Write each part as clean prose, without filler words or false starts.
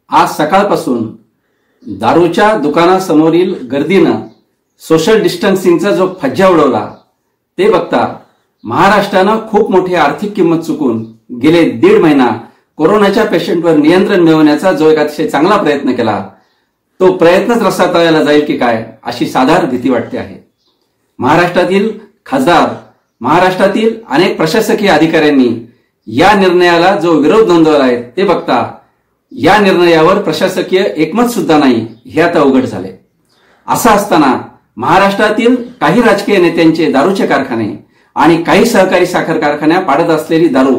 आज सकाळपासून दारूच्या दुकानासमोरील गर्दीनं सोशल डिस्टन्सिंगचा जो फज्जा उडवला ते बघता महाराष्ट्रानं खूप मोठी आर्थिक किंमत चुकून गेले 1.5 महिना कोरोनाच्या पेशंटवर नियंत्रण मिळवण्याचा जो एक अतिशय चांगला प्रयत्न केला तो प्रयत्नच रसातळाला जाईल की काय अशी साधारण भीती वाटते आहे। महाराष्ट्रातील खासदार, महाराष्ट्रातील अनेक प्रशासकीय अधिकाऱ्यांनी या निर्णयाला जो विरोध नोंदवला आहे ते बघता या निर्णयावर प्रशासकीय एकमत सुद्धा नाही हे आता उघड झाले। असं असताना महाराष्ट्रातील काही राजकीय नेत्यांचे दारूचे कारखाने आणि काही सहकारी साखर कारखान्या पाडत असलेली दारू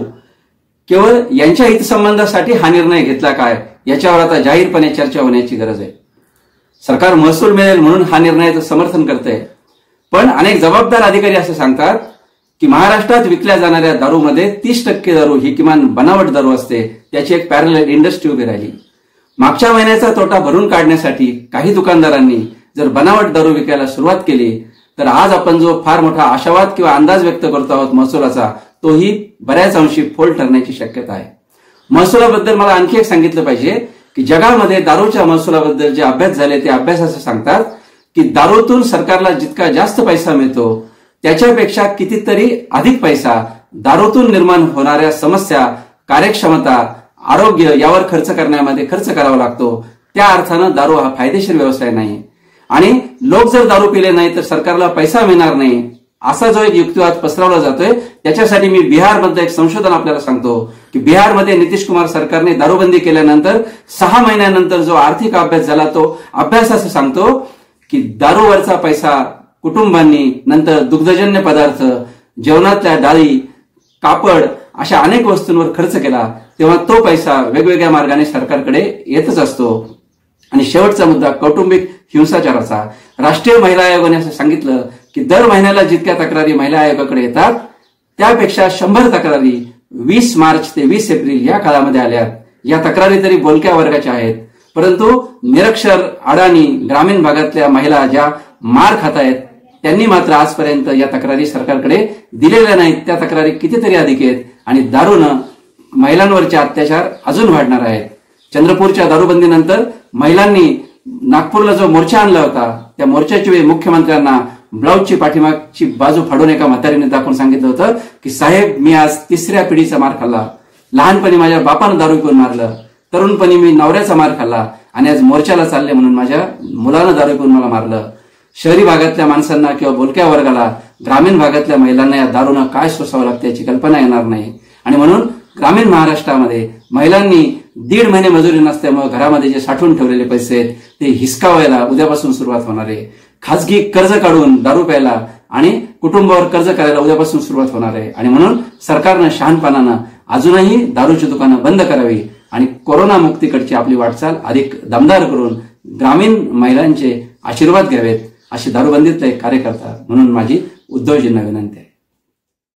केवळ यांच्या हितसंबंधासाठी हा निर्णय घेतला काय याच्यावर आता जाहीरपणे चर्चा होण्याची गरज आहे। सरकार महसूल मिळेल म्हणून हा निर्णयाचं समर्थन करते, पण अनेक जबाबदार अधिकारी असे सांगतात की महाराष्ट्रात विकल्या जाणाऱ्या दारूमध्ये 30% दारू ही किमान बनावट दारू असते, त्याची एक पॅरलल इंडस्ट्री उभी राहिली। मागच्या महिन्याचा तोटा भरून काढण्यासाठी काही दुकानदारांनी जर बनावट दारू विकायला सुरुवात केली तर आज आपण जो फार मोठा आशावाद किंवा अंदाज व्यक्त करतो आहोत महसुलाचा तोही बऱ्याच अंशी फोल ठरण्याची शक्यता आहे। महसुलाबद्दल मला आणखी एक सांगितलं पाहिजे की जगामध्ये दारूच्या महसुलाबद्दल जे अभ्यास झाले ते अभ्यास असं सांगतात की दारूतून सरकारला जितका जास्त पैसा मिळतो त्याच्यापेक्षा कितीतरी अधिक पैसा दारूतून निर्माण होणाऱ्या समस्या, कार्यक्षमता, आरोग्य यावर खर्च करण्यामध्ये खर्च करावा लागतो। त्या अर्थानं दारू हा फायदेशीर व्यवसाय नाही आणि लोक जर दारू पिले नाही तर सरकारला पैसा मिळणार नाही असा जो एक युक्तिवाद पसरवला जातोय त्याच्यासाठी मी बिहारमध्ये एक संशोधन आपल्याला सांगतो की बिहारमध्ये नितीश कुमार सरकारने दारूबंदी केल्यानंतर 6 महिन्यानंतर जो आर्थिक अभ्यास झाला तो अभ्यास असं सांगतो की दारूवरचा पैसा कुटुंबांनी, नंतर दुग्धजन्य पदार्थ, जेवणातल्या डाळी, कापड अशा अनेक वस्तूंवर खर्च केला तेव्हा तो पैसा वेगवेगळ्या मार्गाने सरकारकडे येतच असतो। आणि शेवटचा मुद्दा कौटुंबिक हिंसाचाराचा। राष्ट्रीय महिला आयोगाने असं सांगितलं की दर महिन्याला जितक्या तक्रारी महिला आयोगाकडे येतात त्यापेक्षा 100 तक्रारी 20 मार्च ते 20 एप्रिल या काळामध्ये आल्यात। या तक्रारी तरी बोलक्या वर्गाच्या आहेत, परंतु निरक्षर, अडाणी, ग्रामीण भागातल्या महिला ज्या मार खात आहेत त्यांनी मात्र आजपर्यंत या तक्रारी सरकारकडे दिलेल्या नाहीत। त्या तक्रारी कितीतरी अधिक आहेत आणि दारूनं महिलांवरचे अत्याचार अजून वाढणार आहेत। चंद्रपूरच्या दारूबंदीनंतर महिलांनी नागपूरला जो मोर्चा आणला होता त्या मोर्चाच्या वेळी मुख्यमंत्र्यांना ब्लाऊजची पाठीमागची बाजू फाडून एका म्हातारीने दाखवून सांगितलं होतं की साहेब मी आज 3ऱ्या पिढीचा मार खाल्ला, लहानपणी माझ्या बापानं दारू पिऊन मारलं, तरुणपणी मी नवऱ्याचा मार खाल्ला आणि आज मोर्चाला चालले म्हणून माझ्या मुलानं दारू पिऊन मला मारलं। शहरी भागातल्या माणसांना किंवा बोलक्या वर्गाला, ग्रामीण भागातल्या महिलांना या दारूनं काय सोसावं लागतं याची कल्पना येणार नाही आणि म्हणून ग्रामीण महाराष्ट्रामध्ये महिलांनी 1.5 महिने मजुरी नसल्यामुळे घरामध्ये जे साठवून ठेवलेले पैसे आहेत ते हिसकावायला उद्यापासून सुरुवात होणार आहे। खासगी कर्ज काढून दारू प्यायला आणि कुटुंबावर कर्ज करायला उद्यापासून सुरुवात होणार आहे आणि म्हणून सरकारनं शहाणपणानं अजूनही दारूची दुकानं बंद करावी आणि कोरोना मुक्तीकडची आपली वाटचाल अधिक दमदार करून ग्रामीण महिलांचे आशीर्वाद घ्यावेत अशी दारूबंदीतला एक कार्यकर्ता म्हणून माझी उद्धवजींना विनंती आहे।